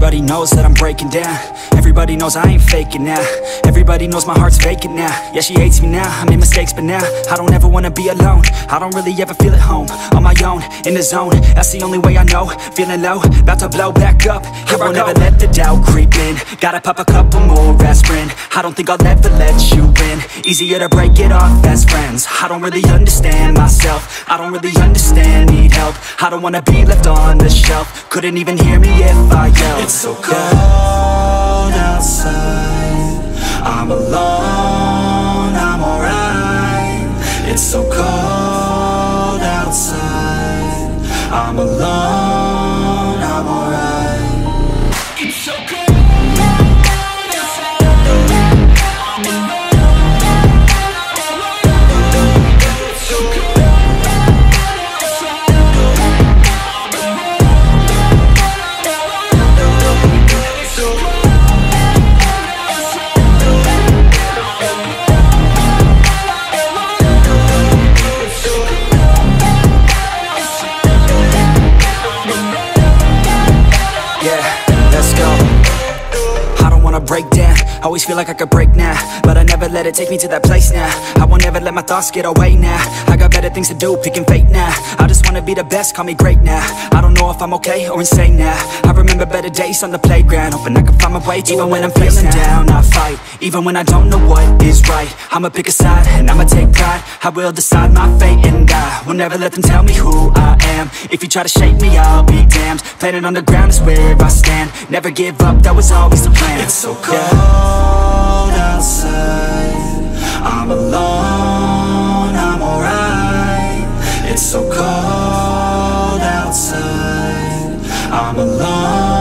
Everybody knows that I'm breaking down. Everybody knows I ain't faking now. Everybody knows my heart's vacant now. Yeah, she hates me now, I made mistakes, but now I don't ever wanna be alone. I don't really ever feel at home. On my own, in the zone, that's the only way I know. Feeling low, about to blow back up. Here I won't ever let the doubt creep in. Gotta pop a couple more aspirin. I don't think I'll ever let you in. Easier to break it off as friends. I don't really understand myself. I don't really understand, need help. I don't wanna be left on the shelf. Couldn't even hear me if I yelled. It's so cold outside, I'm alone, I'm alright. It's so cold outside, I'm alone, I'm alright. It's so cold. Break down, always feel like I could break now, but I never let it take me to that place now. I won't ever let my thoughts get away now. I got better things to do, picking fate now. I just wanna be the best, call me great now. I don't know if I'm okay or insane now. I remember better days on the playground, hoping I can find my way to even when I'm feeling down, I fight. Even when I don't know what is right, I'ma pick a side and I'ma take pride. I will decide my fate and I will never let them tell me who I am. If you try to shake me, I'll be damned. Planet on the ground is where I stand. Never give up, that was always the plan. It's so cold outside, I'm alone, I'm alright. It's so cold outside, I'm alone.